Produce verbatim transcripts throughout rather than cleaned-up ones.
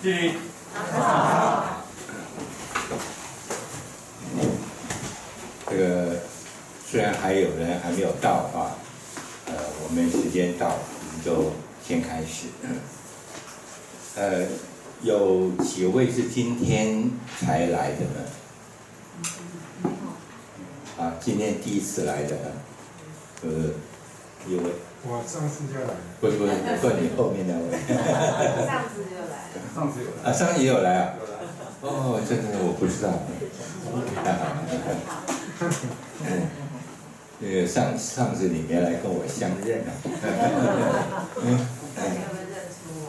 去。 这个虽然还有人还没有到啊，呃，我们时间到，我们就先开始。呃，有几位是今天才来的呢？啊，今天第一次来的，呃，一位。 我上次就来了。 不是不是，不是你后面那位。 上次就来了。 上次有来。 啊，上次也有来啊。 有来。 哦，这个我不知道。那个上上次你没来跟我相认啊。 你有没有认出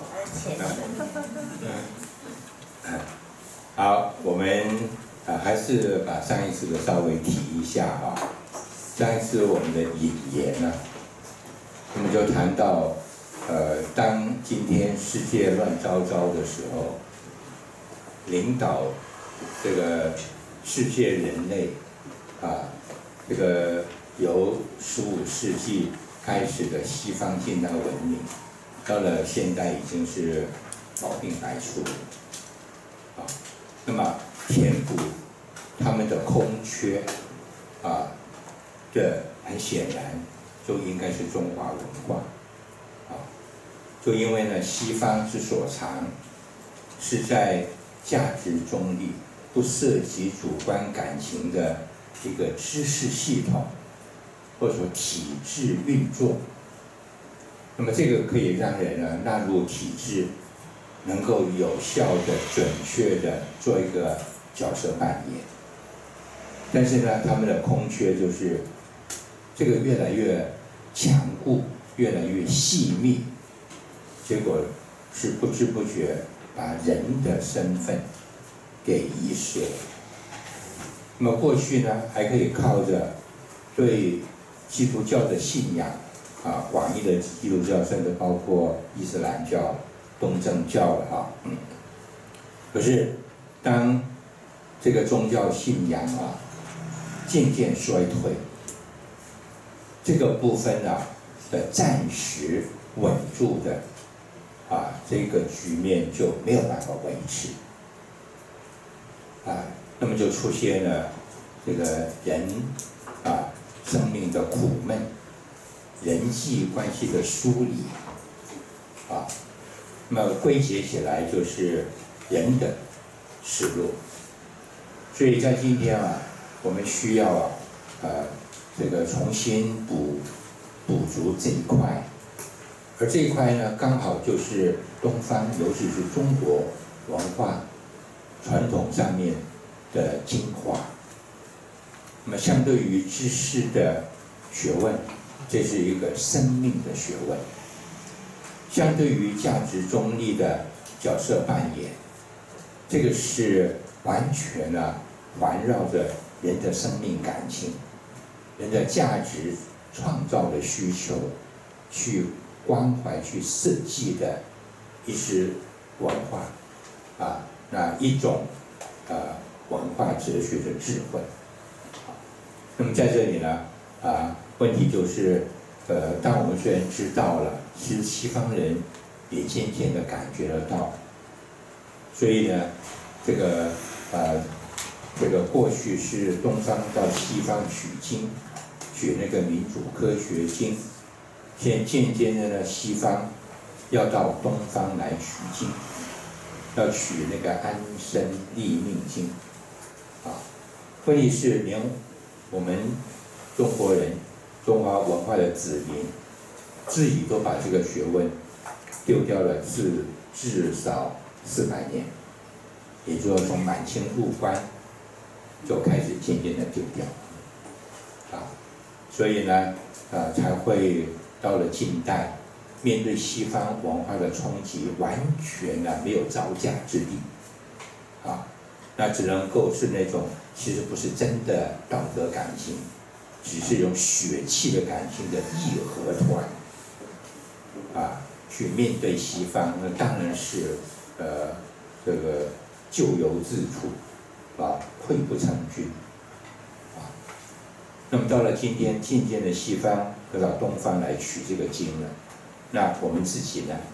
我？ 好，我们啊还是把上一次的稍微提一下啊。上一次我们的引言呢，我们就谈到，呃，当今天世界乱糟糟的时候，领导这个世界人类啊，这个由十五世纪开始的西方近代文明，到了现代已经是毛病百出了，啊，那么填补他们的空缺，啊，这很显然就应该是中华文化，啊，就因为呢西方之所长，是在价值中立、不涉及主观感情的一个知识系统，或者说体制运作。那么这个可以让人呢纳入体制，能够有效的、准确的做一个角色扮演。但是呢，他们的空缺就是这个越来越强固，越来越细密，结果是不知不觉把人的身份给遗失了。那么过去呢，还可以靠着对基督教的信仰啊，广义的基督教甚至包括伊斯兰教、东正教了啊，嗯。可是当这个宗教信仰啊渐渐衰退，这个部分啊的暂时稳住的啊这个局面就没有办法维持啊，那么就出现了这个人啊生命的苦闷，人际关系的疏离啊，那么归结起来就是人的失落。所以在今天啊，我们需要啊，呃，这个重新补补足这一块，而这一块呢，刚好就是东方，尤其是中国文化传统上面的精华。那么相对于知识的学问，这是一个生命的学问；相对于价值中立的角色扮演，这个是完全呢、啊、环绕着人的生命感情、人的价值创造的需求，去关怀、去设计的一支文化啊，那一种呃文化哲学的智慧。那么在这里呢，啊，问题就是，呃，当我们虽然知道了，其实西方人也渐渐的感觉得到，所以呢，这个呃，这个过去是东方到西方取经，取那个民主科学经，现在渐渐的呢，西方要到东方来取经，要取那个安身立命经，啊，问题是连我们中国人、中华文化的子民，自己都把这个学问丢掉了至至少四百年，也就是说从满清入关就开始渐渐的丢掉，啊，所以呢，呃，才会到了近代，面对西方文化的冲击，完全呢没有招架之地，啊，那只能够是那种其实不是真的道德感情，只是用血气的感情的义和团，啊，去面对西方，那当然是呃这个咎由自取，啊，溃不成军，啊，那么到了今天，渐渐的西方要到东方来取这个经了，那我们自己呢，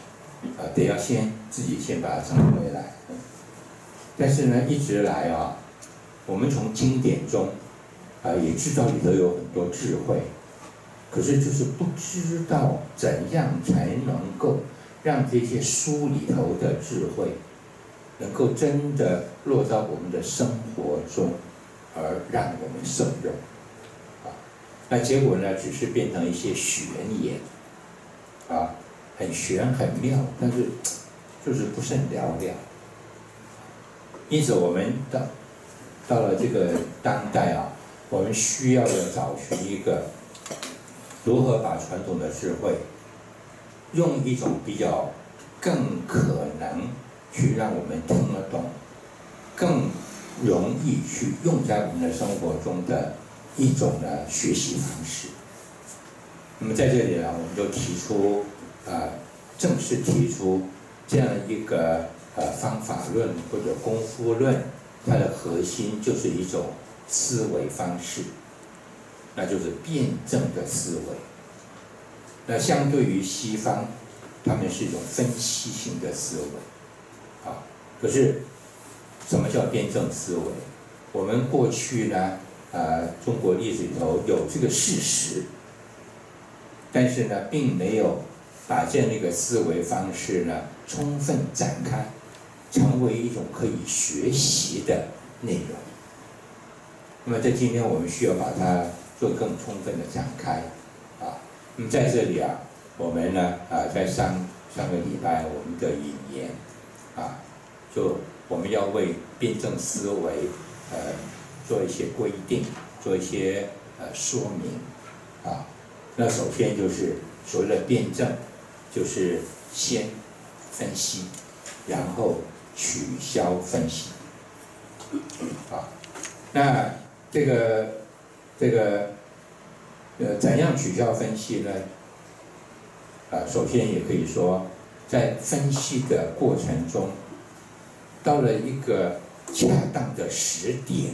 啊，得要先自己先把它找回来。但是呢，一直来啊，我们从经典中啊也知道里头有很多智慧，可是就是不知道怎样才能够让这些书里头的智慧能够真的落到我们的生活中，而让我们受用。啊，那结果呢，只是变成一些玄言，啊，很玄很妙，但是就是不甚了了。因此，我们到到了这个当代啊，我们需要的找寻一个如何把传统的智慧，用一种比较更可能去让我们听得懂，更容易去用在我们的生活中的一种呢学习方式。那么在这里呢，我们就提出啊、呃，正式提出这样一个。呃，方法论或者功夫论，它的核心就是一种思维方式，那就是辩证的思维。那相对于西方，他们是一种分析型的思维，啊，可是什么叫辩证思维？我们过去呢，呃，中国历史里头有这个事实，但是呢，并没有把这样一个思维方式呢充分展开。成为一种可以学习的内容。那么在今天我们需要把它做更充分的展开，啊，那么在这里啊，我们呢啊，在上上个礼拜我们的引言，啊，就我们要为辩证思维呃做一些规定，做一些呃说明，啊，那首先就是所谓的辩证，就是先分析，然后取消分析，啊，那这个这个呃怎样取消分析呢？啊，首先也可以说，在分析的过程中，到了一个恰当的时点，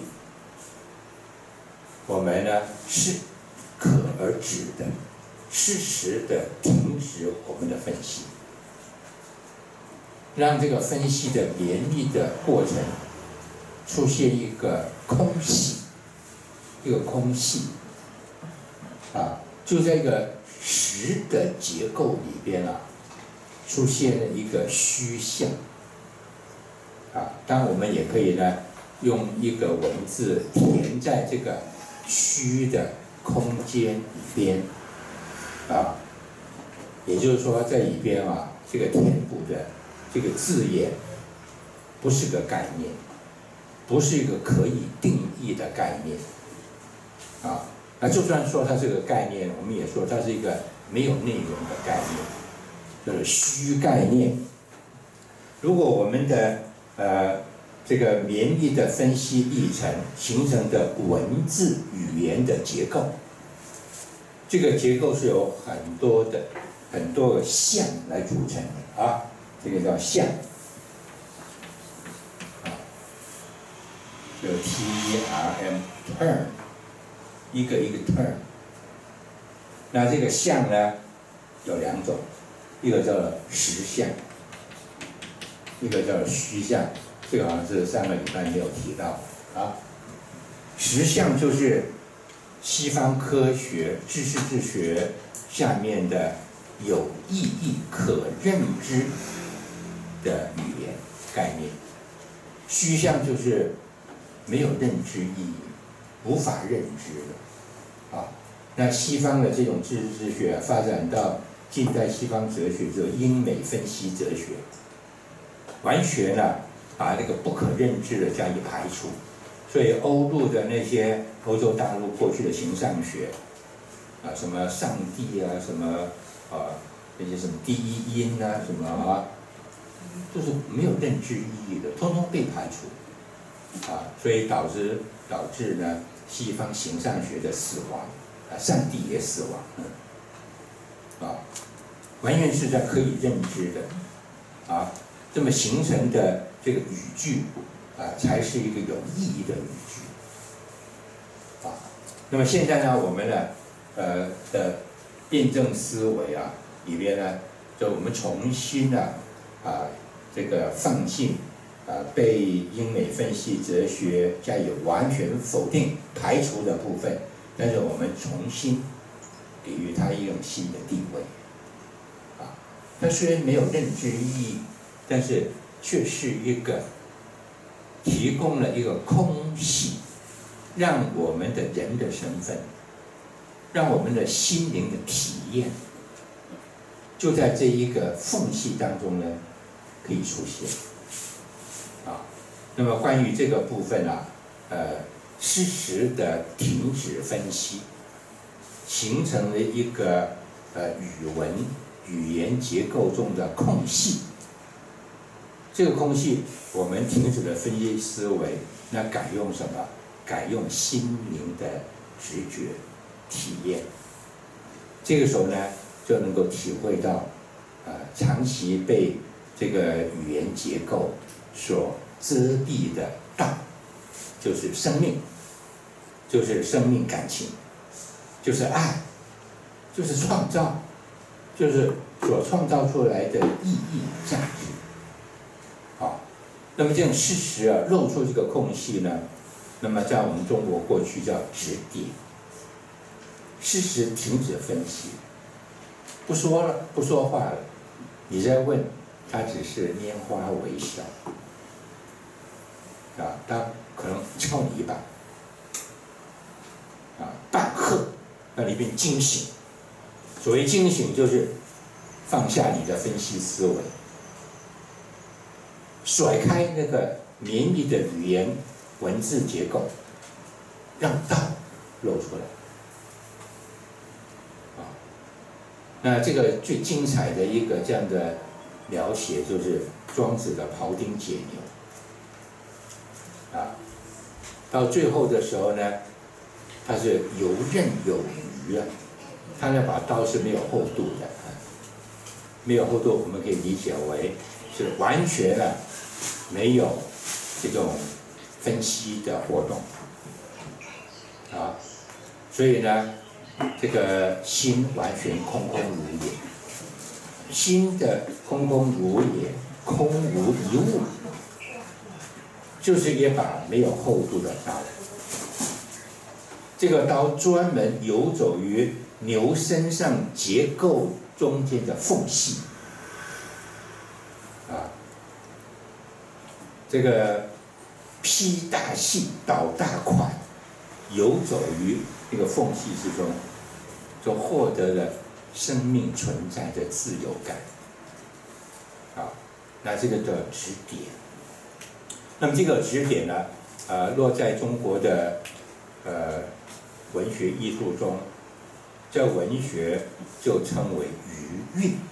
我们呢适可而止的、适时的停止我们的分析。让这个分析的绵密的过程出现一个空隙，一个空隙，啊，就在一个实的结构里边啊，出现了一个虚像，啊，当然我们也可以呢，用一个文字填在这个虚的空间里边，啊，也就是说在里边啊，这个填补的。这个字眼不是个概念，不是一个可以定义的概念，啊，那就算说它是个概念，我们也说它是一个没有内容的概念，就是虚概念。如果我们的呃这个绵密的分析历程形成的文字语言的结构，这个结构是由很多的很多个项来组成的啊。这个叫像，就 T R M term， 一个一个 term。那这个像呢有两种，一个叫做实像，一个叫做虚像。这个好像是上个礼拜没有提到啊。实像就是西方科学、知识之学下面的有意义、可认知的语言概念，虚像就是没有认知意义，无法认知的，啊，那西方的这种知识之学发展到近代西方哲学，就是英美分析哲学，完全呢把那个不可认知的加以排除，所以欧陆的那些欧洲大陆过去的形上学，啊，什么上帝啊，什么啊那些什么第一因啊，什么啊。就是没有认知意义的，通通被排除，啊，所以导致导致呢西方形上学的死亡，啊，上帝也死亡，嗯，啊，完全是在可以认知的，啊，这么形成的这个语句，啊，才是一个有意义的语句，啊，那么现在呢，我们呢，呃的辩证思维啊里边呢，就我们重新呢。 啊这个放弃啊被英美分析哲学加以完全否定排除的部分，但是我们重新给予它一种新的地位。啊，它虽然没有认知意义，但是却是一个提供了一个空隙，让我们的人的身份，让我们的心灵的体验，就在这一个缝隙当中呢，可以出现。啊，那么关于这个部分啊，呃，事实的停止分析，形成了一个呃语文语言结构中的空隙。这个空隙，我们停止了分析思维，那改用什么？改用心灵的直觉体验。这个时候呢，就能够体会到，呃，长期被这个语言结构所遮蔽的道，就是生命，就是生命感情，就是爱，就是创造，就是所创造出来的意义价值。好，那么这种事实啊，露出这个空隙呢，那么在我们中国过去叫指点。事实停止分析，不说了，不说话了，你再问，他只是拈花微笑，啊，他可能敲你一把，啊，半喝，让你变惊醒。所谓惊醒，就是放下你的分析思维，甩开那个绵密的语言文字结构，让道露出来。那这个最精彩的一个这样的描写，就是庄子的庖丁解牛。啊，到最后的时候呢，他是游刃有余啊，他那把刀是没有厚度的，没有厚度，我们可以理解为是完全啊没有这种分析的活动。啊，所以呢，这个心完全空空如也，心的空空如也，空无一物，就是一把没有厚度的刀。这个刀专门游走于牛身上结构中间的缝隙，啊，这个劈大细，倒大块，游走于这个缝隙之中，就获得了生命存在的自由感。好，那这个叫指点。那么这个指点呢，呃，落在中国的呃文学艺术中，这文学就称为余韵，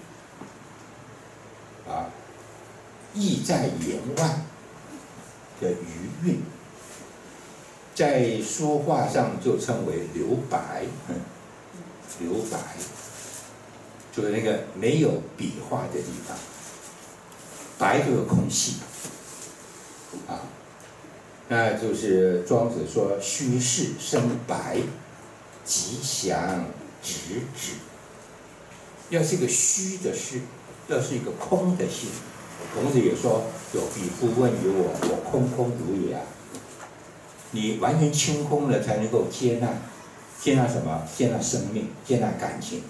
啊，意在言外的余韵，在书画上就称为留白，嗯，留白就是那个没有笔画的地方，白就是空隙，啊，那就是庄子说虚室生白，吉祥直指。要是一个虚的事，要是一个空的心，孔子也说有彼不问于我，我空空如也啊。你完全清空了，才能够接纳，接纳什么？接纳生命，接纳感情。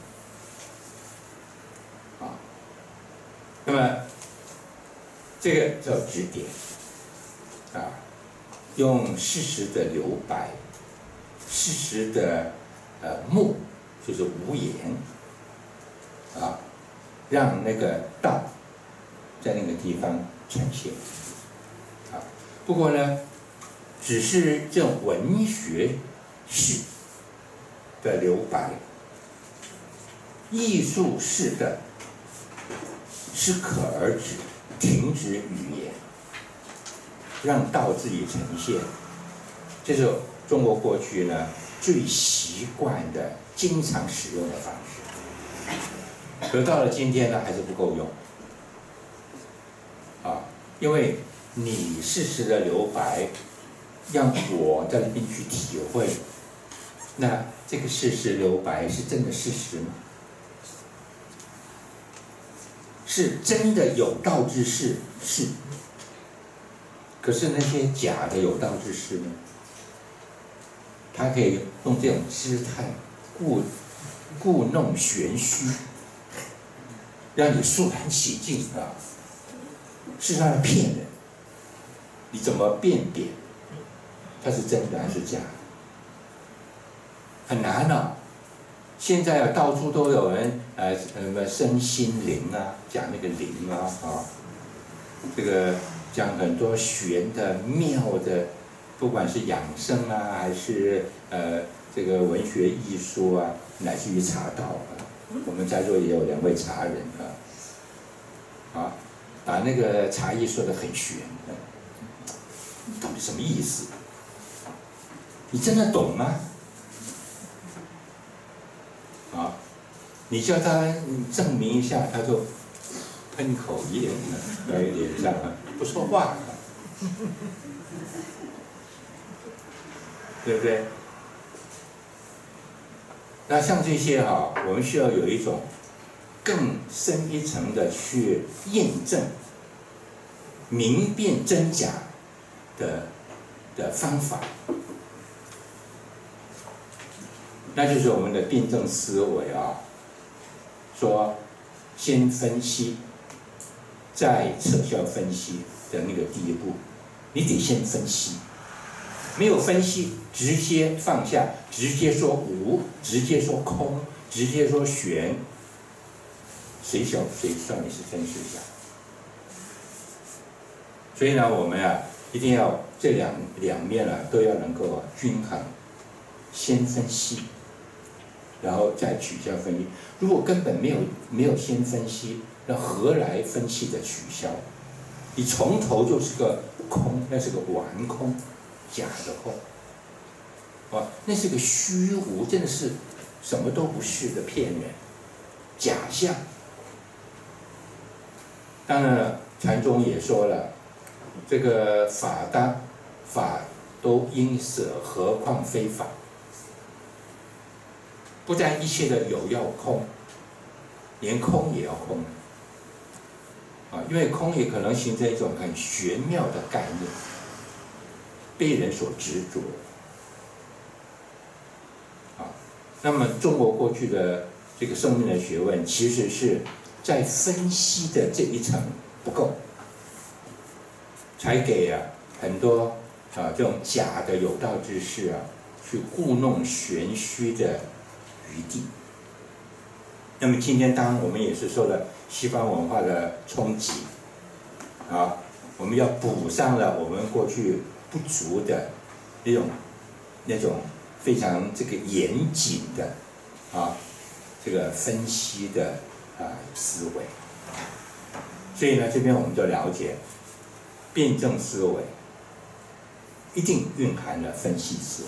啊，那么这个叫指点，啊，用事实的留白，事实的呃默，就是无言，啊，让那个道在那个地方呈现。啊，不过呢，只是这种文学式的留白，艺术式的适可而止，停止语言，让道自己呈现。这是中国过去呢最习惯的、经常使用的方式。可到了今天呢，还是不够用。啊，因为你事实的留白，让我在那边去体会，那这个事实留白是真的事实吗？ 是真的有道之士，是。可是那些假的有道之士呢？他可以用这种姿态故故弄玄虚，让你肃然起敬啊！是让他骗人，你怎么辨别他是真的还是假的？很难啊！现在啊，到处都有人呃什么身心灵啊，讲那个灵啊啊，这个讲很多玄的妙的。不管是养生啊，还是呃这个文学艺术啊，乃至于茶道啊，我们在座也有两位茶人啊，啊，把那个茶艺说得很玄，到底什么意思？你真的懂吗？啊，你叫他证明一下，他就喷口烟在脸上不说话。对不对？那像这些哈、啊，我们需要有一种更深一层的去验证、明辨真假的的方法，那就是我们的辩证思维啊。说先分析，再撤销分析的那个第一步，你得先分析。没有分析，直接放下，直接说无，直接说空，直接说玄，谁晓谁知道你是真是假？所以呢，我们啊一定要这两两面啊都要能够均衡，先分析，然后再取消分析。如果根本没有没有先分析，那何来分析的取消？你从头就是个空，那是个玩空。假的空，啊，那是个虚无，真的是什么都不是的骗人，假象。当然了，禅宗也说了，这个法当法都应舍，何况非法？不但一切的有要空，连空也要空。啊，因为空也可能形成一种很玄妙的概念。被人所执着，啊，那么中国过去的这个生命的学问，其实是在分析的这一层不够，才给啊很多啊这种假的有道之士啊，去故弄玄虚的余地。那么今天，当然我们也是受了西方文化的冲击，啊，我们要补上了我们过去不足的那种那种非常这个严谨的啊这个分析的啊思维，所以呢，这边我们就了解辩证思维一定蕴含了分析思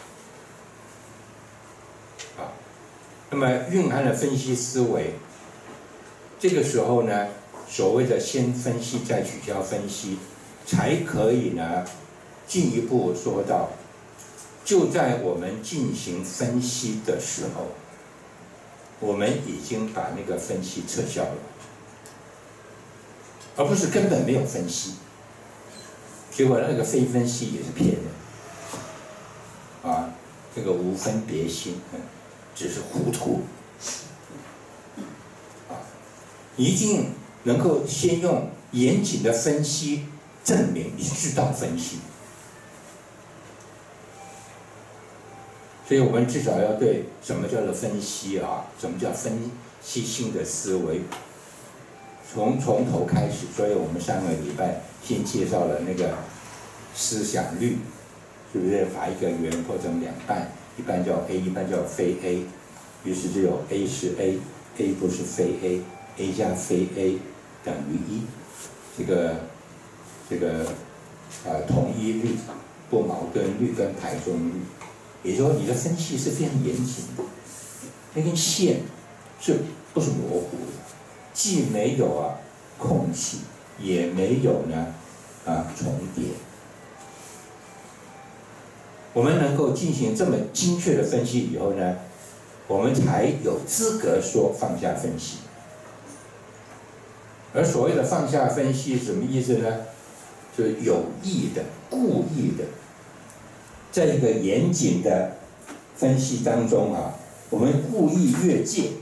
维啊。那么蕴含了分析思维，这个时候呢，所谓的先分析再取消分析，才可以呢。进一步说到，就在我们进行分析的时候，我们已经把那个分析撤销了，而不是根本没有分析，结果那个非分析也是骗人，啊，这个无分别心，只是糊涂，啊，一定能够先用严谨的分析证明你知道分析。所以我们至少要对什么叫做分析啊，什么叫分析性的思维，从从头开始。所以我们上个礼拜先介绍了那个思想律，是不是把一个圆破成两半，一半叫 A， 一半叫非 A， 于是就有 A 是 A，A 不是非 A，A 加非 A 等于一，这个这个呃统一律、不矛盾律跟排中律。也就是说，你的分析是非常严谨的，那根线是不是模糊的？既没有啊空隙，也没有呢啊重叠。我们能够进行这么精确的分析以后呢，我们才有资格说放下分析。 而所谓的放下分析什么意思呢？就是有意的、故意的，在一个严谨的分析当中啊，我们故意越界。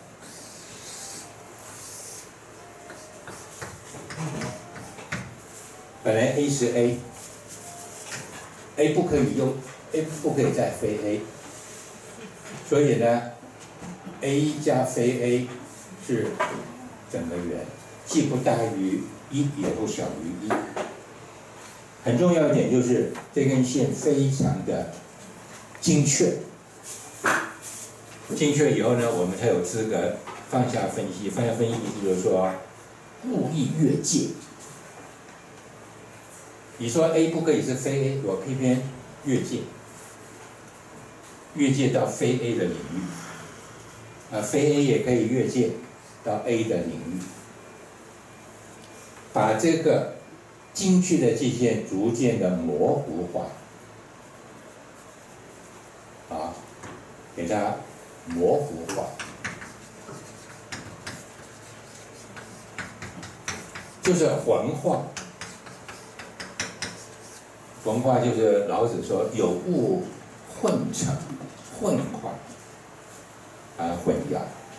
本来 A 是 A，A 不可以用 A 不可以再非 A， 所以呢 ，A 加非 A 是整个圆，既不大于一，也不小于一。很重要一点就是这根线非常的精确，精确以后呢，我们才有资格放下分析。放下分析意思就是说，故意越界。你说 A 不可以是非 A， 我偏偏越界，越界到非 A 的领域，啊，非 A 也可以越界到 A 的领域，把这个精确的界限逐渐的模糊化，啊，给它模糊化，就是混化。文化就是老子说有物混成，混化，啊，混淆，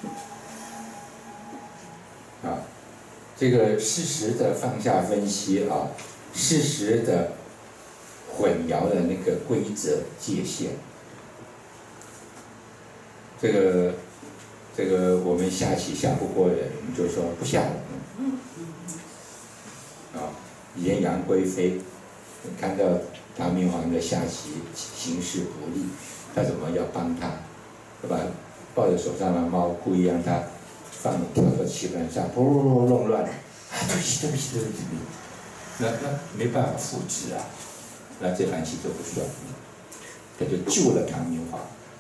啊，这个适时的放下分析啊，适时的混淆的那个规则界限，这个这个我们下棋下不过人，我们就说不下了，啊，颜阳归飞。看到唐明皇的下棋形势不利，他怎么要帮他？对吧？抱着手上的猫，故意让他放跳到棋盘上，噗弄乱。啊，对不起，对不起，对不起，对不起。那那没办法复制啊，那这盘棋就不算。他就救了唐明皇。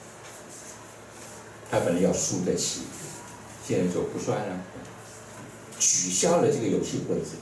他本来要输的棋，现在就不算了，取消了这个游戏规则。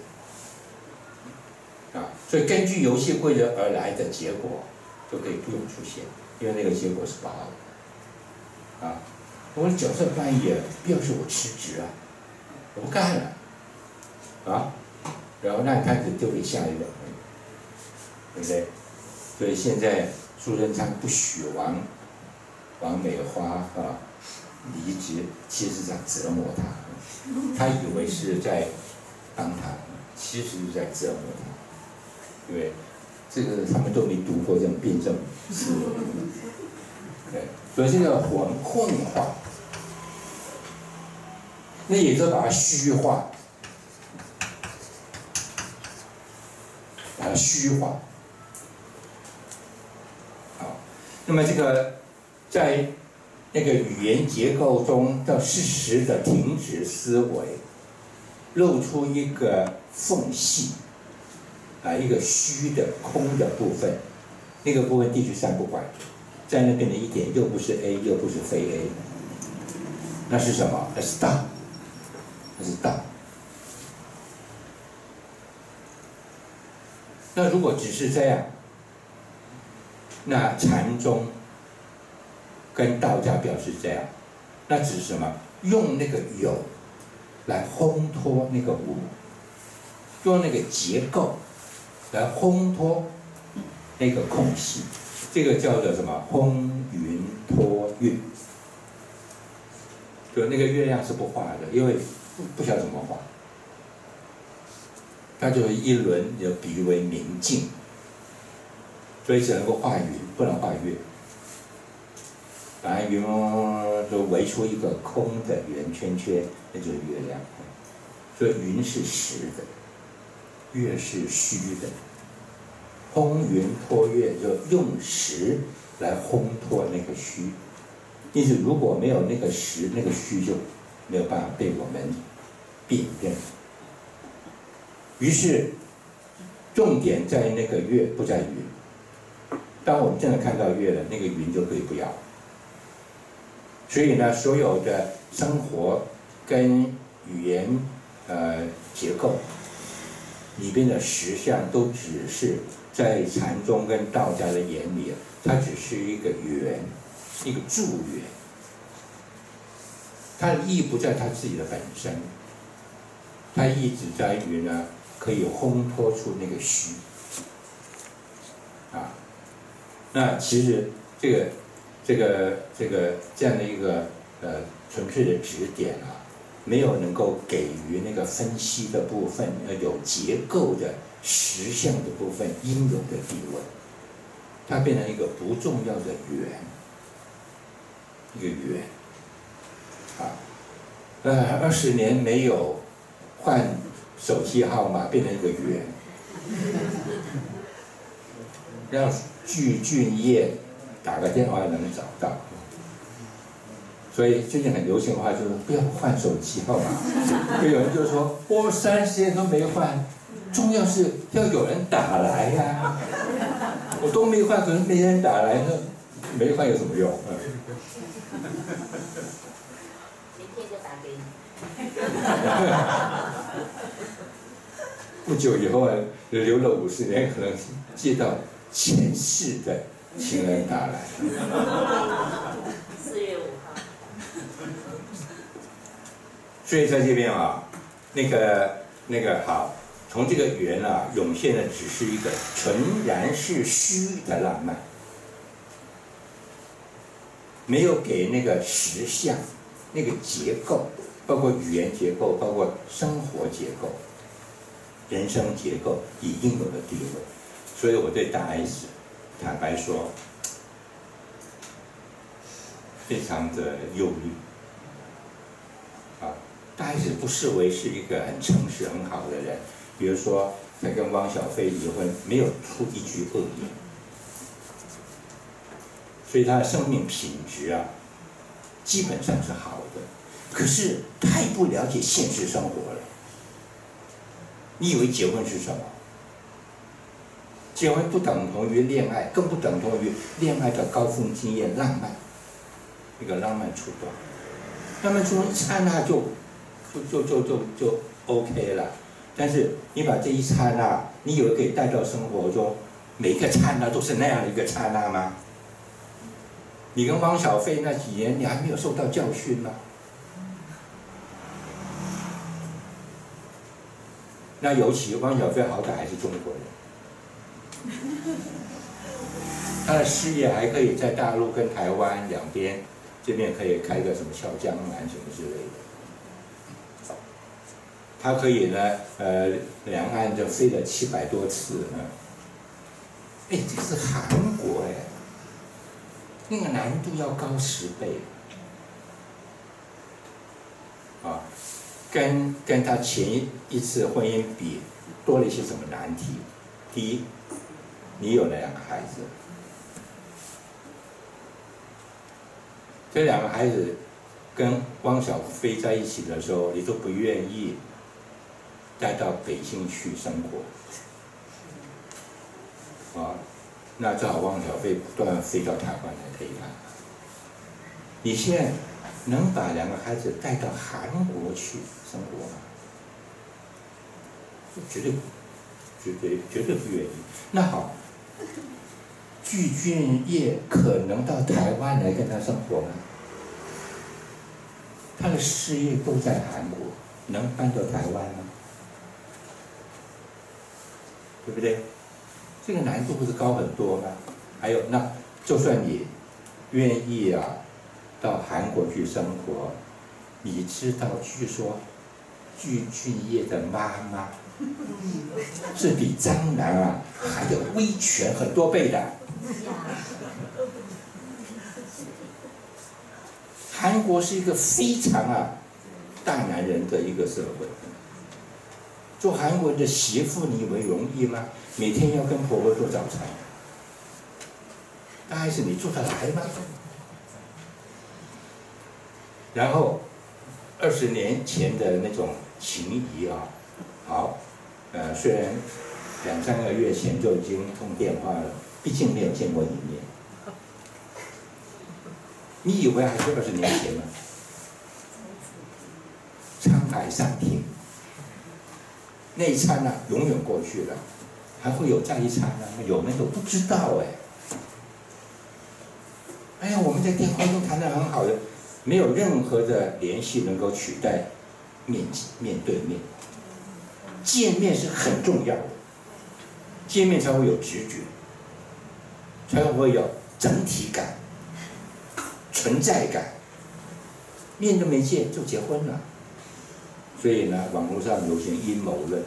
啊，所以根据游戏规则而来的结果，就可以不用出现，因为那个结果是不好的。啊，我的角色扮演表示我辞职啊，我不干了，啊，然后那摊子丢给下一个，对不对？所以现在苏贞昌不许王王美花啊离职，其实是在折磨他，他以为是在帮他，其实是在折磨他。对，这个他们都没读过这种辩证思维，对，所以这个混混化，那也就把它虚化，把它虚化。好，那么这个在那个语言结构中，要适时的停止思维，露出一个缝隙。啊，一个虚的、空的部分，那个部分地区上不管，在那边的一点又不是 A， 又不是非 A， 那是什么？那是道，那是道。那如果只是这样，那禅宗跟道家表示这样，那只是什么？用那个有来烘托那个无，用那个结构。来烘托那个空隙，这个叫做什么？烘云托月。就那个月亮是不画的，因为不不晓得怎么画，它就是一轮，就比喻为明镜，所以只能够画云，不能画月。把云就围出一个空的圆圈圈，那就是月亮。所以云是实的。月是虚的，烘云托月就用实来烘托那个虚，因此如果没有那个实，那个虚就没有办法被我们辨认。于是重点在那个月，不在云。当我们真的看到月了，那个云就可以不要。所以呢，所有的生活跟语言呃结构里边的实相都只是在禅宗跟道家的眼里，它只是一个缘，一个助缘，它的意义不在它自己的本身， 它意旨在于呢，可以烘托出那个虚。啊，那其实这个这个这个这样的一个呃纯粹的指点啊，没有能够给予那个分析的部分，呃有结构的实相的部分应有的地位，它变成一个不重要的缘，一个缘。啊，呃，二十年没有换手机号码，变成一个缘。让具俊晔打个电话能找到，所以最近很流行的话就是不要换手机号码。有人就说我三十年都没换，重要是要有人打来呀、啊。我都没换，可是没人打来，那没换有什么用？嗯、 明天就打给你。 不久以后啊，留了五十年，可能接到前世的情人打来。 四月五号。 所以在这边啊，那个那个好，从这个缘啊涌现的只是一个纯然是虚的浪漫，没有给那个实相、那个结构，包括语言结构，包括生活结构、人生结构以应有的地位。所以我对大 S 坦白说，非常的忧虑。啊，大 S 不视为是一个很诚实、很好的人。比如说，他跟汪小菲离婚，没有出一句恶言，所以他的生命品质啊，基本上是好的。可是太不了解现实生活了。你以为结婚是什么？结婚不等同于恋爱，更不等同于恋爱的高峰经验、浪漫，一个浪漫触动。浪漫触动一刹那就就就就就就 OK 了。但是你把这一刹那，你以为可以带到生活中，每一个刹那都是那样的一个刹那吗？你跟汪小菲那几年，你还没有受到教训吗？那尤其汪小菲好歹还是中国人。他的事业还可以在大陆跟台湾两边，这边可以开个什么俏江南什么之类的。他可以呢，呃，两岸就飞了七百多次呢。哎，这是韩国哎，那个难度要高十倍。啊，跟跟他前一次婚姻比，多了一些什么难题？第一，你有了两个孩子，这两个孩子跟汪小菲在一起的时候，你都不愿意带到北京去生活，啊，那正好汪小菲不断飞到台湾来可以看。你现在能把两个孩子带到韩国去生活吗？绝对，绝对，绝对不愿意。那好。具俊晔可能到台湾来跟他生活吗？他的事业都在韩国，能搬到台湾吗？对不对？这个难度不是高很多吗？还有，那就算你愿意啊，到韩国去生活，你知道，据说具俊晔的妈妈是比张楠啊还有威权很多倍的。韩国是一个非常啊大男人的一个社会，做韩国人的媳妇，你以为容易吗？每天要跟婆婆做早餐，大概是你做得来吗？然后二十年前的那种情谊啊，好，呃，虽然两三个月前就已经通电话了，毕竟没有见过一面。你以为还是二十年前吗？沧海桑田，那一刹那永远过去了，还会有再一刹那吗？有没有不知道哎。哎呀，我们在电话中谈得很好的，没有任何的联系能够取代面面对面。 见面是很重要的，见面才会有直觉，才会有整体感、存在感。面都没见就结婚了，所以呢，网络上流行阴谋论，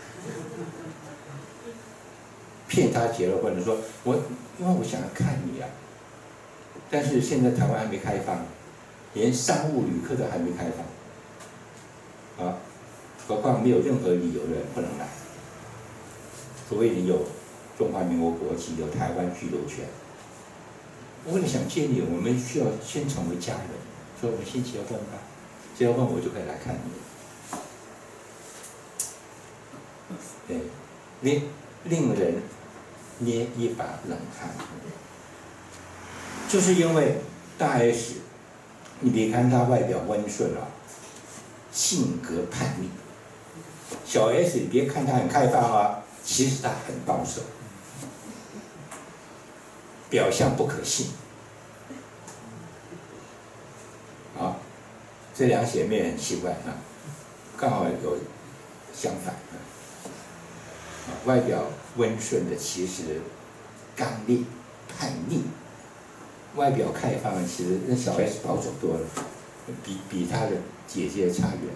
骗他结了婚的说，我因为我想要看你啊，但是现在台湾还没开放，连商务旅客都还没开放，啊，何况没有任何理由的人不能来，除非你有中华民国国籍，有台湾居留权。为了想见你，我们需要先成为家人，所以我们先结婚吧，结了婚我就可以来看你。对，令令人捏一把冷汗，就是因为大 S， 你别看她外表温顺啊，性格叛逆；小 S 你别看她很开放啊，其实她很保守，表象不可信。啊，这两姐妹很奇怪啊，刚好有相反啊。外表温顺的其实刚烈叛逆，外表开放的其实那小 S 保守多了，比比她的姐姐差远。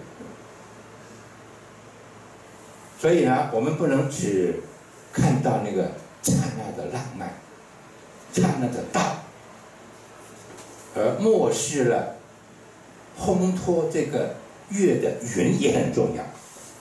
所以呢，我们不能只看到那个刹那的浪漫、刹那的道，而漠视了烘托这个月的云也很重要。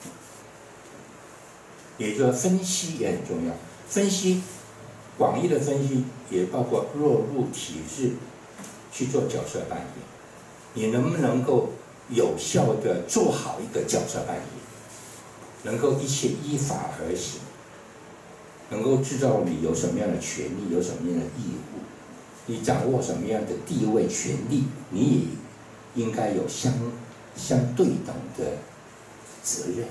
也就是分析也很重要，分析广义的分析也包括落入体制去做角色扮演，你能不能够有效的做好一个角色扮演，能够一切依法而行，能够制造你有什么样的权利，有什么样的义务，你掌握什么样的地位权利，你也应该有相相对等的责任。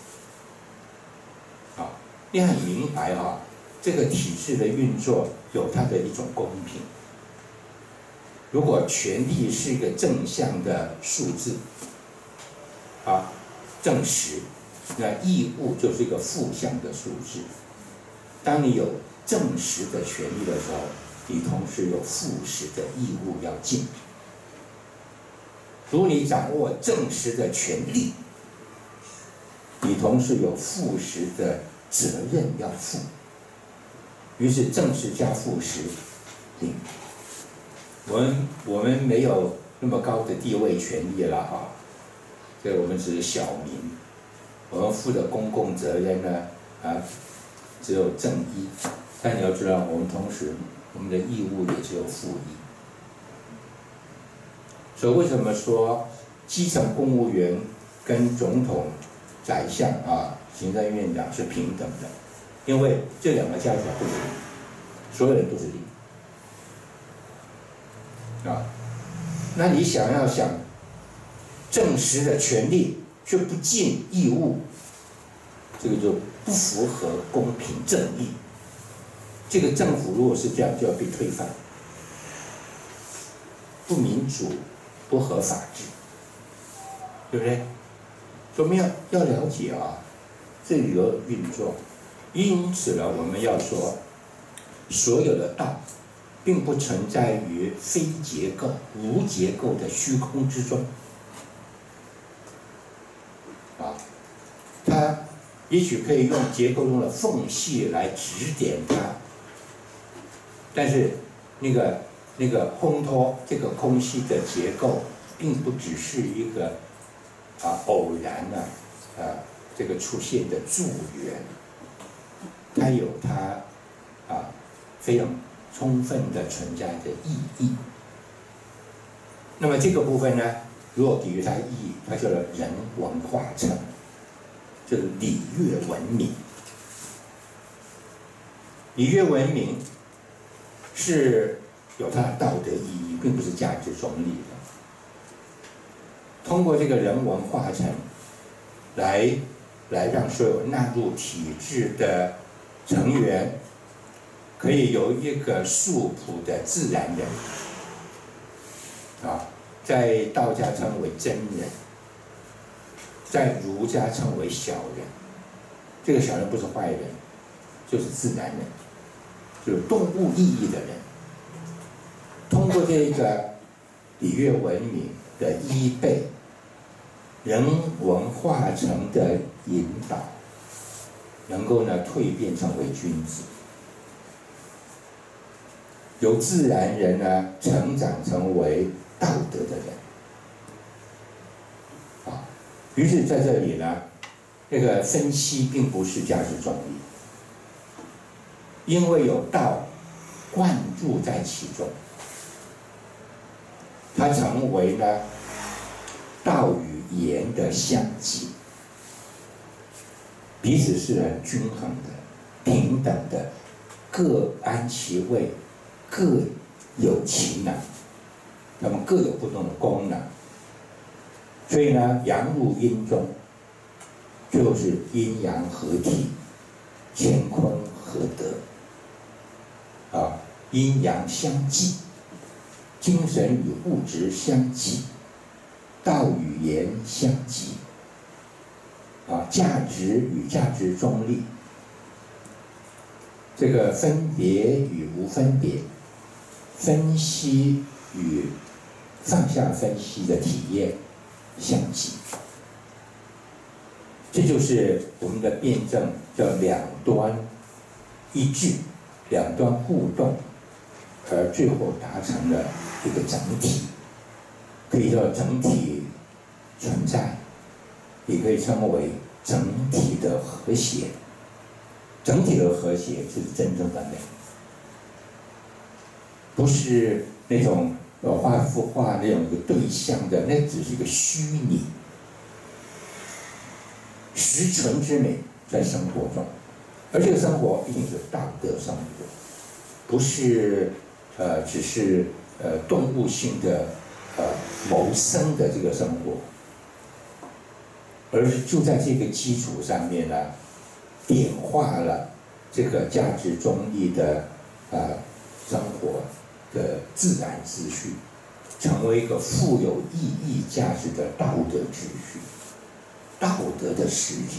啊，你很明白啊，这个体制的运作有它的一种公平。如果权力是一个正向的数字，啊，正实，那义务就是一个负向的数字。当你有正实的权利的时候，你同时有负实的义务要尽。如果你掌握正实的权利，你同时有负实的责任要负，于是正实加负实零。我们我们没有那么高的地位权利了啊，所以我们只是小民，我们负的公共责任呢啊只有正一，但你要知道，我们同时我们的义务也只有负一。所以为什么说基层公务员跟总统、宰相啊、行政院长是平等的？因为这两个加起来不是零，所有人都是零啊。那你想要想正实的权利却不尽义务，这个就不符合公平正义。这个政府如果是这样，就要被推翻，不民主、不合法治，对不对？所以我们要要了解啊，这里的运作。因此呢，我们要说，所有的道，并不存在于非结构、无结构的虚空之中。啊，它也许可以用结构中的缝隙来指点它，但是那个那个烘托这个空隙的结构，并不只是一个啊偶然的啊这个出现的助缘，它有它啊非常充分的存在的意义。那么这个部分呢，如果给予它意义，它叫做人文化层，就是礼乐文明。礼乐文明是有它的道德意义，并不是价值中立的。通过这个人文化层，来来让所有纳入体制的成员，可以有一个素朴的自然人，啊，在道家称为真人，在儒家称为小人， 这个小人不是坏人，就是自然人，就是动物意义的人。通过这个礼乐文明的依备，人文化成的引导，能够呢蜕变成为君子，由自然人呢成长成为道德的人。啊，于是在这里呢，这个分析并不是价值中立，因为有道灌注在其中，它成为了道与言的相济，彼此是很均衡的、平等的，各安其位，各有其能，他们各有不同的功能。所以呢，阳入阴中，就是阴阳合体，乾坤合德，啊，阴阳相济，精神与物质相济，道与言相济，啊，价值与价值中立，这个分别与无分别，分析与放下分析的体验相济，这就是我们的辩证叫两端一致，两端互动，而最后达成了这个整体，可以叫整体存在，也可以称为整体的和谐。整体的和谐是真正的美，不是那种呃画一幅画那种一个对象的，那只是一个虚拟。实存之美在生活中，而这个生活一定是道德生活，不是呃只是呃动物性的呃谋生的这个生活，而是就在这个基础上面呢，点化了这个价值中立的呃生活的自然秩序，成为一个富有意义价值的道德秩序。道德的世界，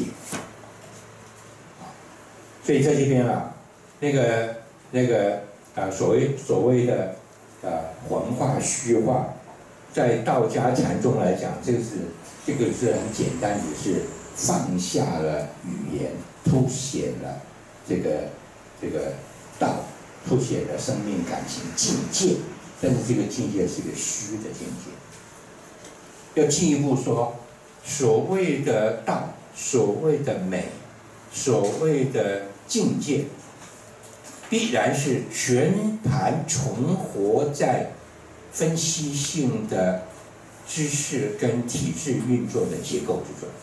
所以在这边啊，那个那个啊，所谓所谓的啊魂化虚化，在道家禅中来讲，这个是这个是很简单，只是放下了语言，凸显了这个这个道，凸显了生命感情境界，但是这个境界是个虚的境界。要进一步说，所谓的道，所谓的美，所谓的境界，必然是全盘存活在分析性的知识跟体制运作的结构之中。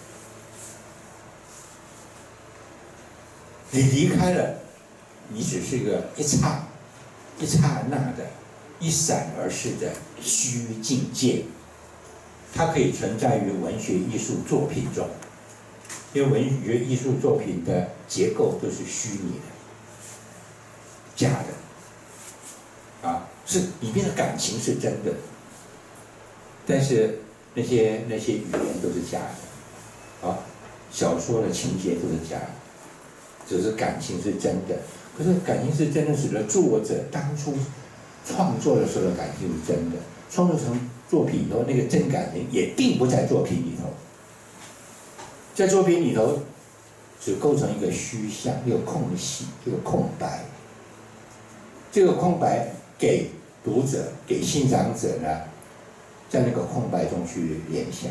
你离开了，你只是一个一刹一刹那的、一闪而逝的虚境界。它可以存在于文学艺术作品中，因为文学艺术作品的结构都是虚拟的、假的，啊，是里面的感情是真的，但是那些那些语言都是假的，啊，小说的情节都是假的，只是感情是真的。可是感情是真的，使得作者当初创作的时候的感情是真的，创作成作品里头那个真感情也并不在作品里头，在作品里头只构成一个虚像，一个空隙，一个空白。这个空白给读者、给欣赏者呢，在那个空白中去联想，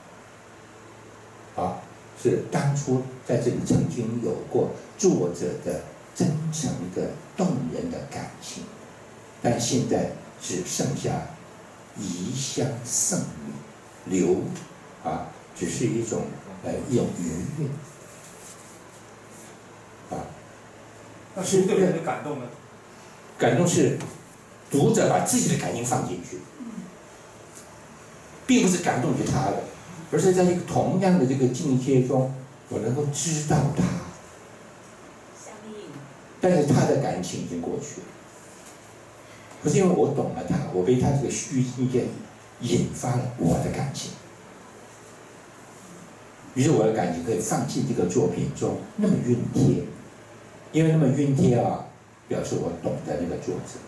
啊，是当初在这里曾经有过作者的真诚的、动人的感情，但现在只剩下遗香剩米，流啊，只是一种呃一种余韵啊。 那是对人的感动呢？ 感动是读者把自己的感情放进去，并不是感动于他的，而是在一个同样的这个境界中，我能够知道他，但是他的感情已经过去了。可是因为我懂了他，我被他这个虚境界引发了我的感情， 于是我的感情可以放进这个作品中，那么熨贴，因为那么熨贴啊，表示我懂得那个作者，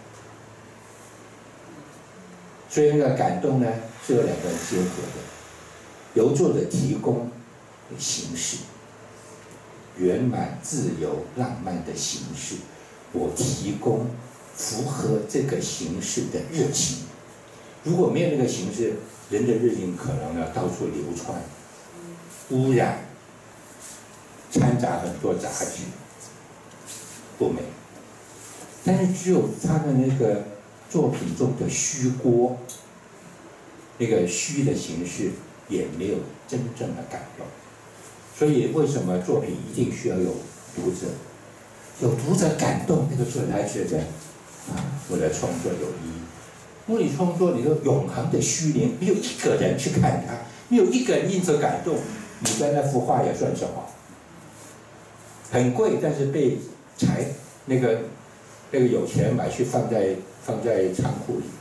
所以那个感动呢是有两个结合的，由作者提供形式，圆满、自由、浪漫的形式，我提供符合这个形式的热情。如果没有那个形式，人的热情可能呢到处流窜，污染，掺杂很多杂质，不美。但是只有他的那个作品中的虚锅，那个虚的形式也没有真正的感动。所以为什么作品一定需要有读者？有读者感动，那个作者才觉得啊，我的创作有意义。如果你创作你的永恒的虚灵，没有一个人去看它，没有一个人因此感动，你在那幅画也算什么？很贵，但是被财那个那个有钱人买去放在放在仓库里，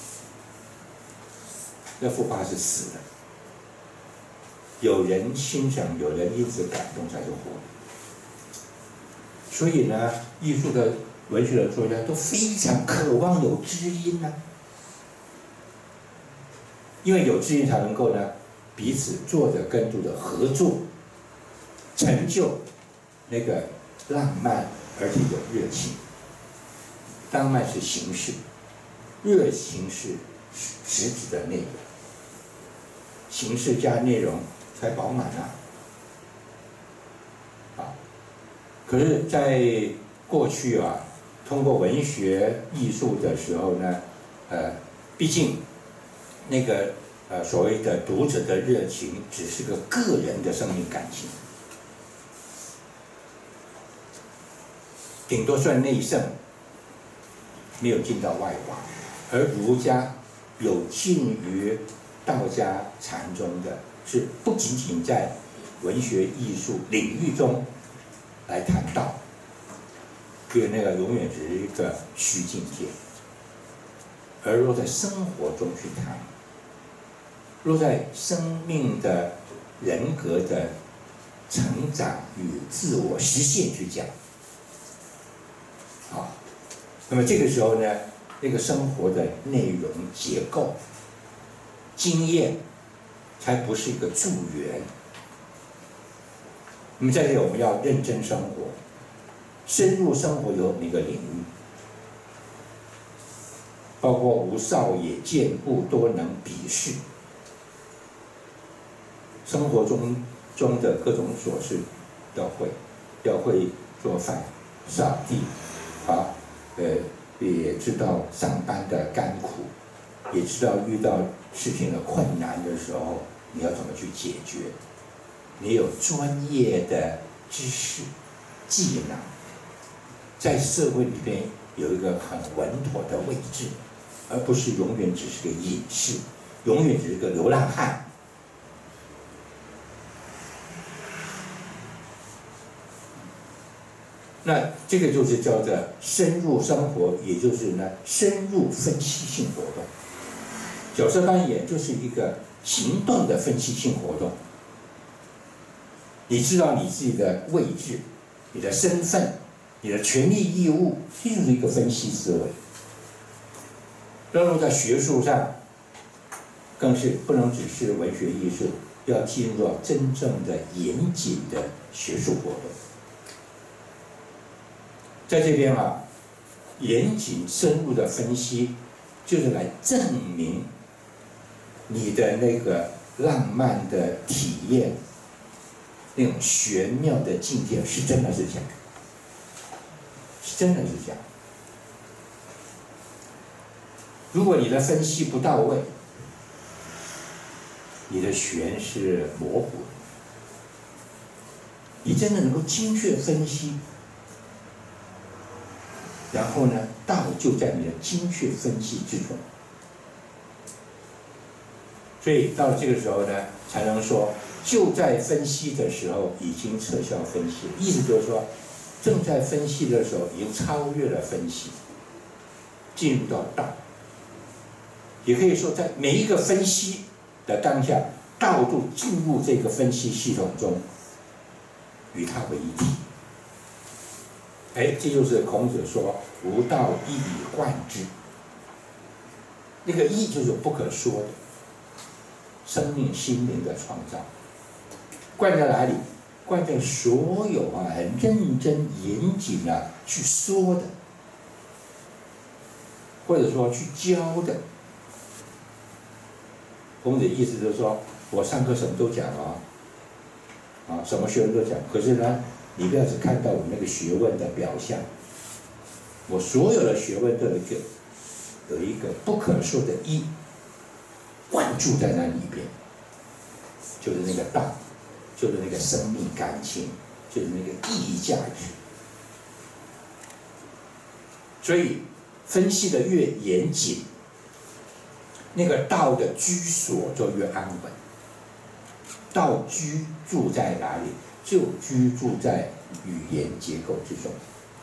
那幅画是死的。有人欣赏，有人因此感动才是活的。所以呢，艺术的、文学的作家都非常渴望有知音呢、啊，因为有知音才能够呢，彼此作者跟读者合作，成就那个浪漫而且有热情。浪漫是形式，热情是实质的内容，形式加内容才饱满啊！啊，可是，在过去啊，通过文学艺术的时候呢，呃，毕竟那个呃所谓的读者的热情，只是个个人的生命感情，顶多算内圣，没有进到外华，而儒家有近于道家禅宗的。是不仅仅在文学艺术领域中来谈道，因为那个永远只是一个虚境界，而若在生活中去谈，若在生命的人格的成长与自我实现去讲，好，那么这个时候呢，那个生活的内容结构、经验。才不是一个助缘。那么在这里我们要认真生活，深入生活有哪个领域？包括无少也见故多能鄙视，生活中中的各种琐事要会，要会做饭、扫地，啊，呃，也知道上班的甘苦，也知道遇到事情的困难的时候。你要怎么去解决？你有专业的知识、技能，在社会里边有一个很稳妥的位置，而不是永远只是个隐士，永远只是个流浪汉。那这个就是叫做深入生活，也就是呢深入分析性活动。角色扮演就是一个行动的分析性活动，你知道你自己的位置、你的身份、你的权利义务，这就是一个分析思维。然后在学术上，更是不能只是文学艺术，要进入到真正的严谨的学术活动。在这边啊，严谨深入的分析，就是来证明你的那个浪漫的体验，那种玄妙的境界是真的是假，是真的是假。如果你的分析不到位，你的玄是模糊的。你真的能够精确分析，然后呢，道就在你的精确分析之中。所以到了这个时候呢，才能说就在分析的时候已经撤销分析，意思就是说，正在分析的时候已经超越了分析，进入到道。也可以说，在每一个分析的当下， 道就进入这个分析系统中，与它为一体。哎，这就是孔子说“吾道一以贯之”。那个义就是不可说的，生命心灵的创造，贯在哪里？贯在所有啊很认真严谨啊去说的，或者说去教的。孔子的意思就是说，我上课什么都讲啊，啊，什么学问都讲。可是呢，你不要只看到我那个学问的表象，我所有的学问都有一个有一个不可说的义，灌注在那里边，就是那个道，就是那个生命感情，就是那个意义价值。所以分析的越严谨，那个道的居所就越安稳。道居住在哪里？就居住在语言结构之中。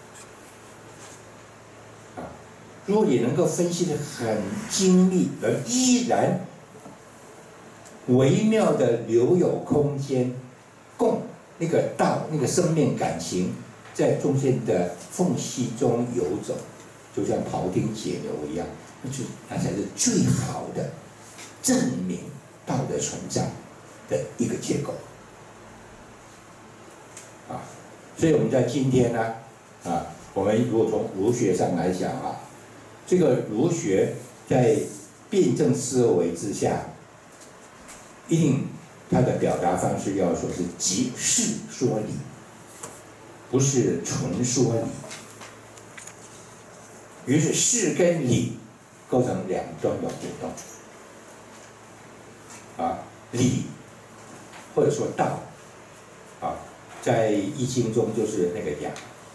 啊，如果你能够分析得很精密，而依然微妙的留有空间，供那个道、那个生命感情在中间的缝隙中游走，就像庖丁解牛一样，那就那才是最好的证明道的存在的一个结构。啊，所以我们在今天呢，啊，我们如果从儒学上来讲啊，这个儒学在辩证思维之下，一定它的表达方式要说是即事说理，不是纯说理。于是事跟理构成两端的互动。啊，理或者说道，啊，在易经中就是那个阳。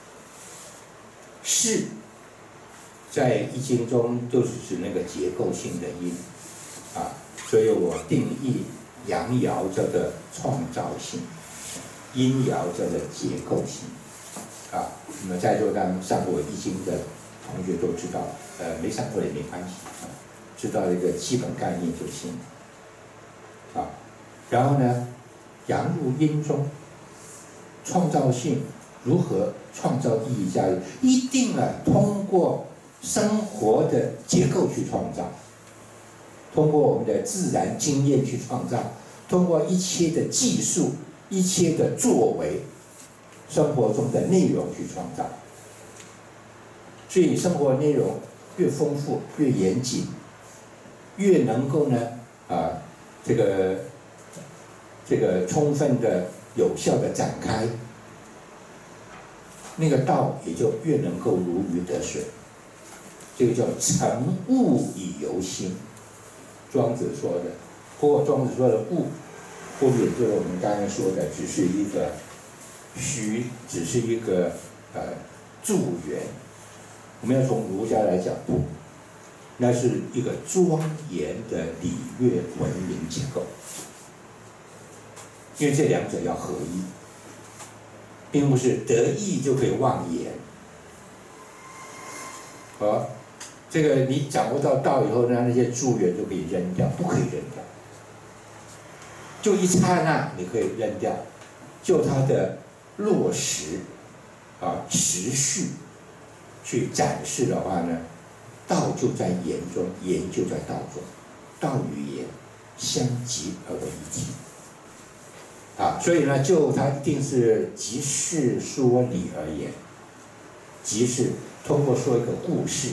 事在易经中就是指那个结构性的阴，啊，所以我定义阳爻叫做创造性，阴爻叫做结构性，啊，那么在座当上过易经的同学都知道，呃，没上过也没关系，啊，知道一个基本概念就行。啊，然后呢，阳入阴中，创造性如何创造意义价值？一定啊，通过生活的结构去创造，通过我们的自然经验去创造，通过一切的技术、一切的作为，生活中的内容去创造。所以生活内容越丰富、越严谨，越能够呢，啊。这个这个充分的、有效的展开，那个道也就越能够如鱼得水。这个叫成物以由心，庄子说的。不过庄子说的物，或者就是我们刚才说的，只是一个虚，只是一个呃助缘。我们要从儒家来讲，不。那是一个庄严的礼乐文明结构，因为这两者要合一，并不是得意就可以妄言。啊，这个你掌握到道以后呢，那些助缘就可以扔掉，不可以扔掉。就一刹那你可以扔掉，就它的落实啊持续去展示的话呢。道就在言中，言就在道中，道与言相即而为一体。啊，所以呢，就它一定是即事说理而言，即是通过说一个故事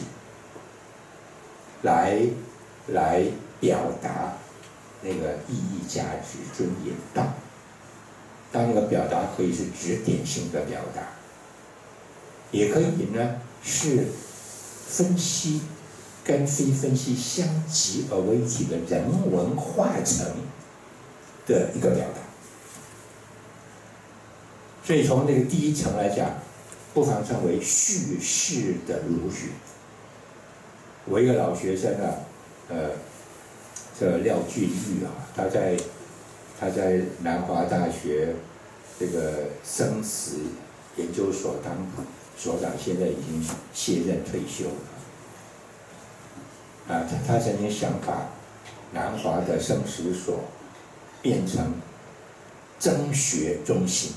来来表达那个意义、价值、尊严、道。当那个表达可以是指点性的表达，也可以呢是。分析跟非分析相即而为一体的人文化成的一个表达，所以从那个第一层来讲，不妨称为叙事的儒学。我一个老学生啊，呃，这廖俊玉啊，他在他在南华大学这个生死研究所当所长，现在已经卸任退休了。啊，他他曾经想把南华的生死所变成征学中心。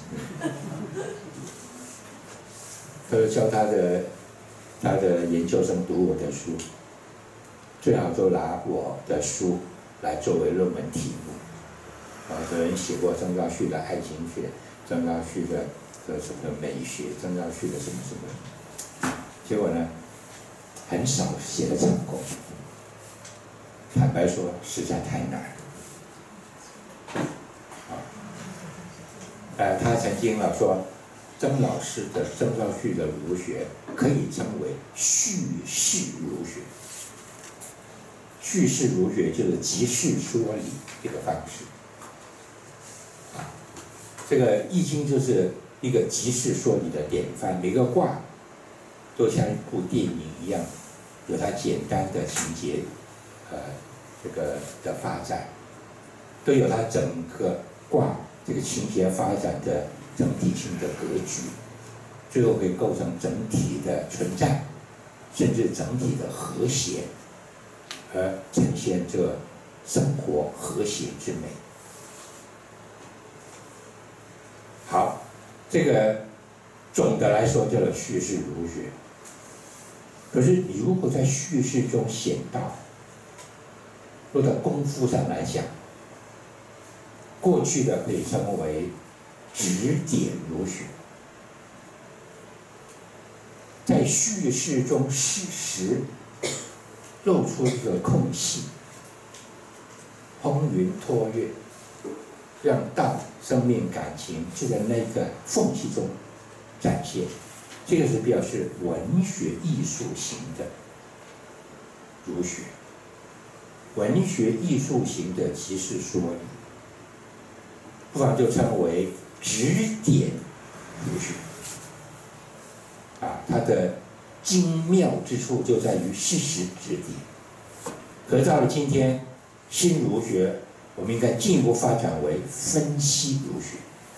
他就教他的他的研究生读我的书，最好都拿我的书来作为论文题目。啊，有人写过曾兆旭的爱情学，曾兆旭的的什么美学，曾兆旭的什么什么，结果呢，很少写得成功。坦白说，实在太难了。啊，呃，他曾经啊说，曾老师的曾兆旭的儒学可以称为叙事儒学。叙事儒学就是即事说理这个方式。啊，这个《易经》就是一个即事说理的典范，每个卦都像一部电影一样，有它简单的情节，呃，这个的发展，都有它整个卦这个情节发展的整体性的格局，最后可以构成整体的存在，甚至整体的和谐，而呈现这生活和谐之美。好，这个总的来说叫做叙事儒学。可是你如果在叙事中显道，若在功夫上来讲，过去的可以称为指点儒学，在叙事中适时露出一个空隙，风云托月，让道、生命、感情就在那个缝隙中展现。这个是表示文学艺术型的儒学，文学艺术型的即事说理，不妨就称为指点儒学。啊，它的精妙之处就在于适时指点。可是到了今天，新儒学我们应该进一步发展为分析儒学，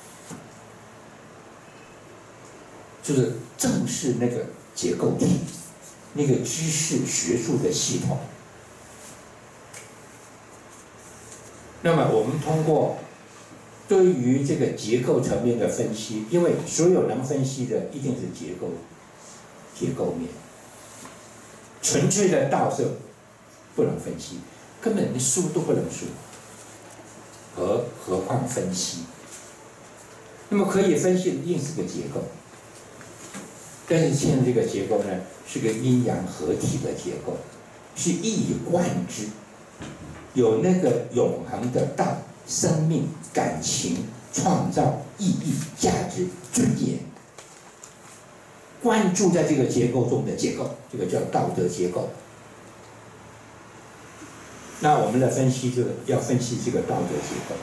就是正视那个结构体，那个知识学术的系统。那么我们通过对于这个结构层面的分析，因为所有能分析的一定是结构结构面，纯粹的道是不能分析，根本连书都不能说，何何况分析？那么可以分析的一定是个结构，但是现在这个结构呢，是个阴阳合体的结构，是一以贯之，有那个永恒的道、生命、感情、创造、意义、价值、尊严，关注在这个结构中的结构，这个叫道德结构。那我们的分析就要分析这个道德结构，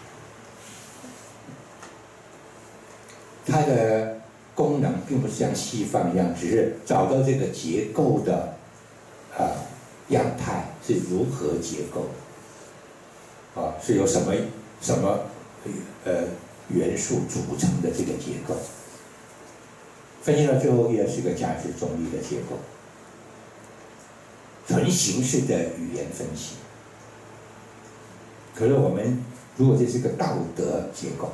它的功能并不是像西方一样，只是找到这个结构的啊样态是如何结构的，啊是由什么什么呃元素组成的这个结构。分析到最后也是个价值中立的结构，纯形式的语言分析。可是我们如果这是个道德结构，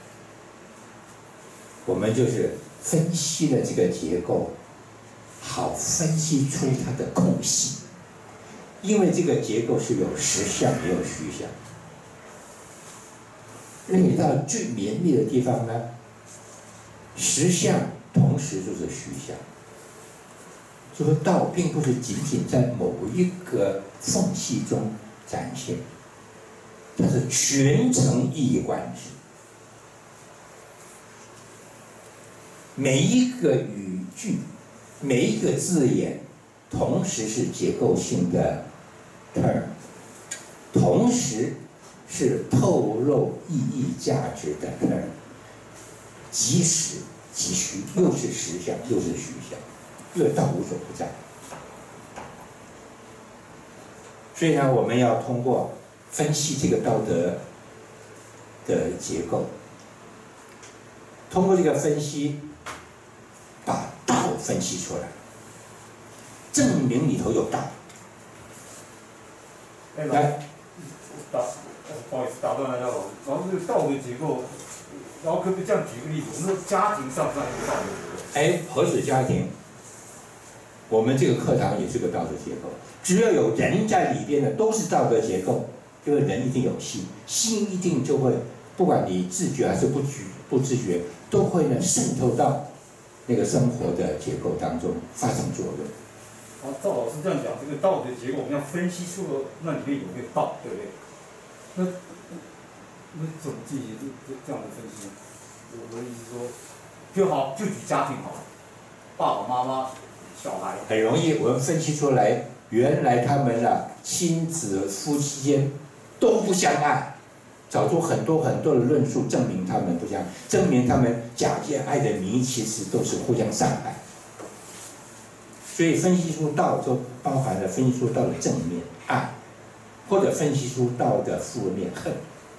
我们就是分析了这个结构，好分析出它的空隙，因为这个结构是有实相也有虚相。那你到最绵密的地方呢，实相同时就是虚相，就说道并不是仅仅在某一个缝隙中展现，它是全程一以贯之。每一个语句，每一个字眼，同时是结构性的 term， 同时是透露意义价值的 term， 即实即虚，又是实相又是虚相，这道无所不在。所以呢，我们要通过分析这个道德的结构，通过这个分析，把道分析出来，证明里头有道。 来，道不好意思打断大家老师，然后这个道德结构，然后可不可以这样举个例子？我们说家庭上不上一个道德结构？ 哎，何止家庭？我们这个课堂也是个道德结构，只要有人在里边的，都是道德结构。因为人一定有心，心一定就会，不管你自觉还是不觉不自觉，都会呢渗透到那个生活的结构当中发生作用。 然后赵老师这样讲，这个道德结构，我们要分析出了那里面有没有道，对不对？那那怎么进行这这这样的分析呢？我我的意思说，就好就举家庭好了，爸爸妈妈、小孩， 很容易我们分析出来，原来他们啊亲子夫妻间都不相爱，找出很多很多的论述证明他们不相爱，证明他们假借爱的名义其实都是互相伤害。所以分析出道就包含了分析出道的正面爱，或者分析出道的负面恨，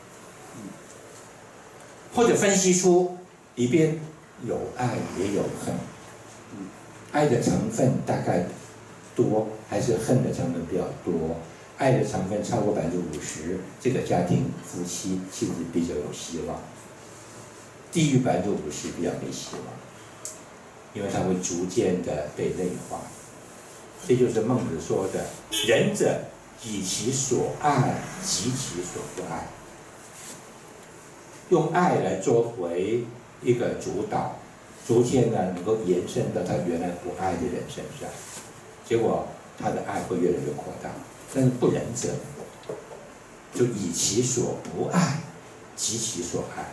或者分析出里边有爱也有恨，爱的成分大概多还是恨的成分比较多？爱的成分超过百分之五十，这个家庭夫妻其实比较有希望；低于百分之五十比较没希望，因为它会逐渐的被内化。这就是孟子说的“仁者以其所爱及其所不爱”，用爱来作为一个主导，逐渐呢能够延伸到他原来不爱的人身上，结果他的爱会越来越扩大。但是不仁者，就以其所不爱及其所爱。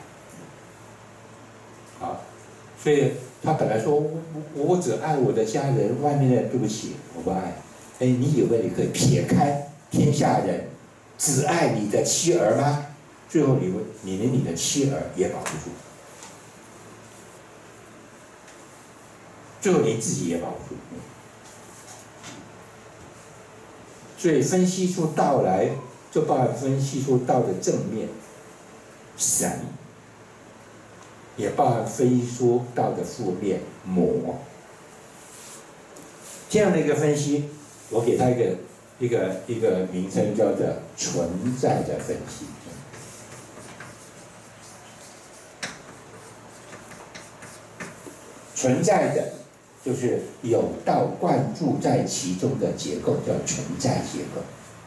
好，所以他本来说我我只爱我的家人，外面的人对不起我不爱。哎，你以为你可以撇开天下人，只爱你的妻儿吗？最后你你连你的妻儿也保不住，最后连自己也保不住。所以分析出道来，就包含分析出道的正面神，也包含分析出道的负面魔。这样的一个分析，我给他一个一个一个名称，叫做存在的分析。存在的就是有道灌注在其中的结构，叫存在结构。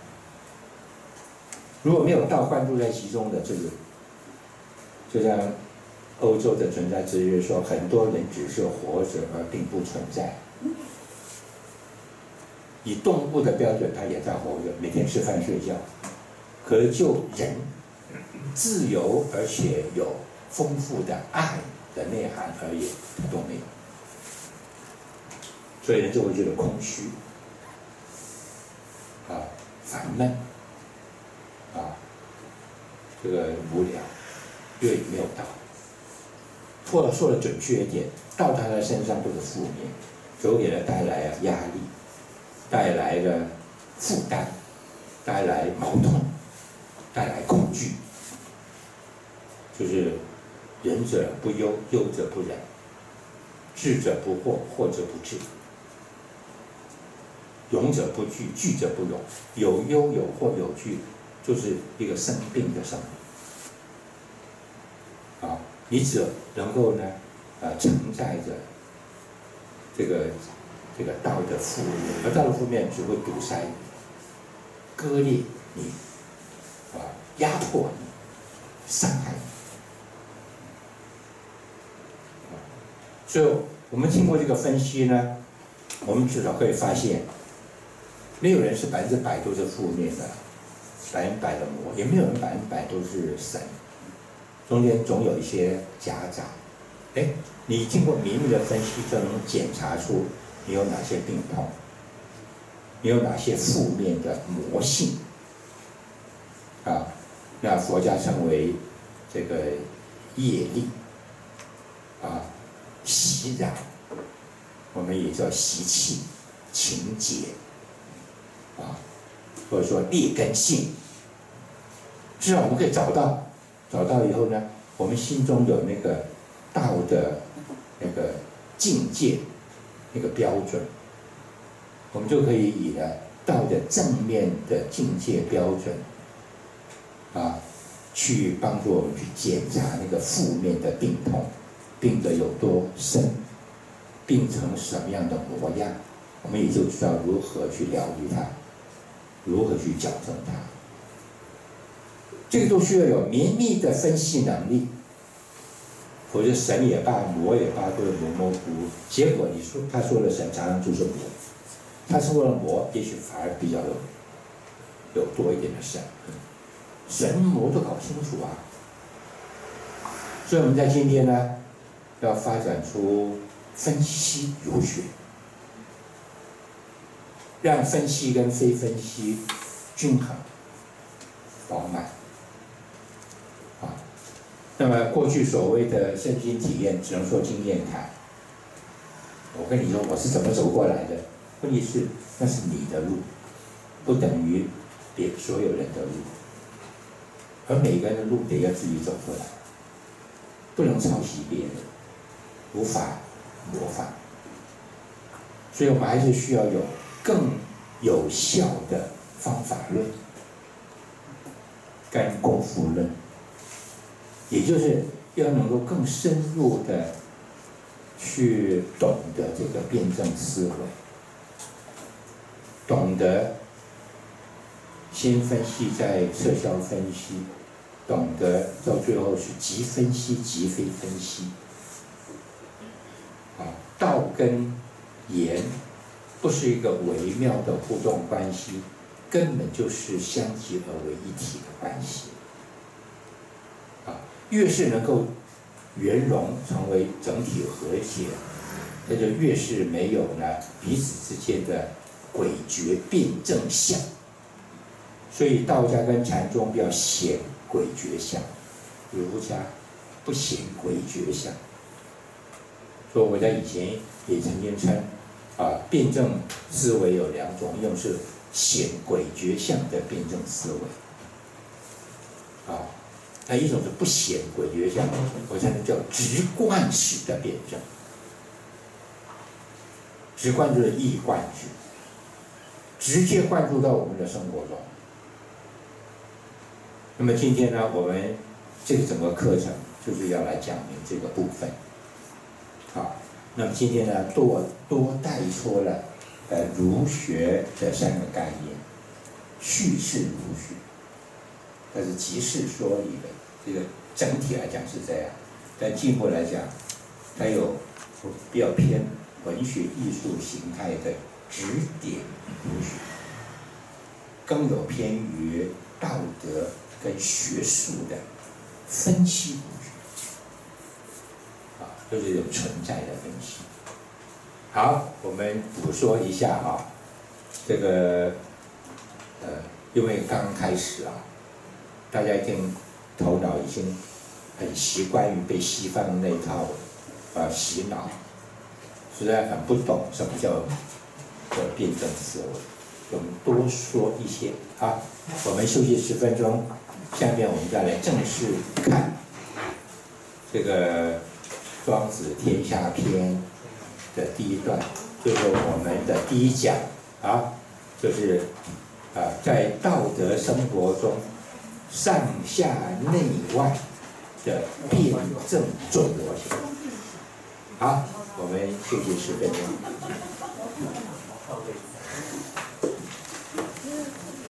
如果没有道灌注在其中的，这个就像欧洲的存在哲学说，很多人只是活着而并不存在。以动物的标准，它也在活着，每天吃饭睡觉。可是就人自由而且有丰富的爱的内涵而言，它都没有。所以人就会觉得空虚，啊，烦闷，啊，这个无聊，因为没有道。或者说的准确一点，道他的身上都是负面，所以给他带来了压力，带来了负担，带来矛盾，带来恐惧。就是仁者不忧，忧者不仁；智者不惑，惑者不智；勇者不惧，惧者不勇。有忧有惑有惧，就是一个生病的生命。啊，你只能够呢，呃，承载着这个这个道的负面，而道的负面只会堵塞你、割裂你，啊，压迫你、伤害你。所以我们经过这个分析呢，我们至少可以发现，没有人是百分之百都是负面的，百分百的魔，也没有人百分百都是神，中间总有一些夹杂。哎，你经过明密的分析，就能检查出你有哪些病痛，你有哪些负面的魔性，啊，那佛家称为这个业力，啊。习染，我们也叫习气、情结，啊，或者说劣根性。至少我们可以找到，找到以后呢，我们心中有那个道的那个境界、那个标准，我们就可以以呢道的正面的境界标准，啊， 去帮助我们去检查那个负面的病痛，病得有多深，病成什么样的模样，我们也就知道如何去疗愈它，如何去矫正它。这个都需要有绵密的分析能力，否则神也罢，魔也罢，都是模模糊糊。结果你说他说了神，常常就是魔；他说了魔，也许反而比较有有多一点的神。神魔都搞不清楚啊。所以我们在今天呢，要发展出分析儒学，让分析跟非分析均衡饱满。啊，那么过去所谓的身心体验，只能说经验谈。我跟你说我是怎么走过来的，问题是那是你的路，不等于别所有人的路，而每个人的路得要自己走过来，不能抄袭别人，无法模仿。所以我们还是需要有更有效的方法论跟功夫论，也就是要能够更深入的去懂得这个辩证思维，懂得先分析再撤销分析，懂得到最后是即分析即非分析。啊，道跟言不是一个微妙的互动关系，根本就是相结合为一体的关系。啊，越是能够圆融成为整体和谐，那就越是没有呢彼此之间的诡谲辩证相。所以道家跟禅宗比较显诡谲相，儒家不显诡谲相。所以我在以前也曾经称啊，辩证思维有两种，一种是显诡谲相的辩证思维，啊，那一种是不显诡谲相，我才能叫直观式的辩证。直观就是一以贯之，直接灌注到我们的生活中。那么今天呢，我们这个整个课程就是要来讲明这个部分。好，那么今天呢，多多带出了呃儒学的三个概念，叙事儒学，它是集世说理的，这个整体来讲是这样，但进一步来讲，它有比较偏文学艺术形态的指点儒学，更有偏于道德跟学术的分析儒学。就是有存在的分析。好，我们补说一下啊，这个呃，因为刚刚开始啊，大家已经头脑已经很习惯于被西方那套啊洗脑，实在很不懂什么叫叫辩证思维。我们多说一些啊，我们休息十分钟，下面我们再来正式看这个。庄子天下篇的第一段，就是我们的第一讲啊，就是啊，在道德生活中上下内外的辩证重要性。好，我们休息十分钟。